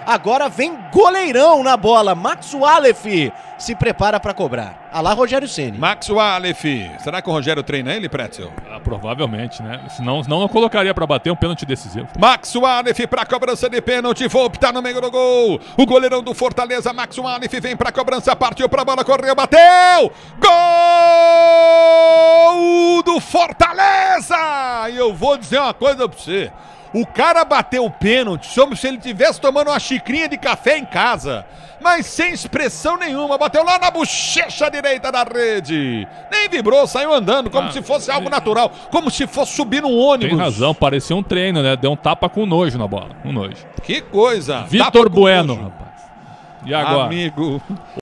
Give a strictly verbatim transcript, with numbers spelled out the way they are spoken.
Agora vem goleirão na bola. Max Walef se prepara para cobrar. Alá Rogério Ceni. Max Walef. Será que o Rogério treina ele, Pretzel? Ah, provavelmente, né? Senão, senão não colocaria para bater um pênalti decisivo. Max Walef para cobrança de pênalti. Volpe tá no meio do gol. O goleirão do Fortaleza, Max Walef, vem para cobrança. Partiu para a bola, correu, bateu. Gol do Fortaleza! E eu vou dizer uma coisa para você. O cara bateu o pênalti como se ele estivesse tomando uma xicrinha de café em casa. Mas sem expressão nenhuma. Bateu lá na bochecha direita da rede. Nem vibrou, saiu andando como ah, se fosse algo natural. Como se fosse subir num ônibus. Tem razão, parecia um treino, né? Deu um tapa com nojo na bola. Com nojo. Que coisa. Vitor Bueno, rapaz. E agora? Amigo.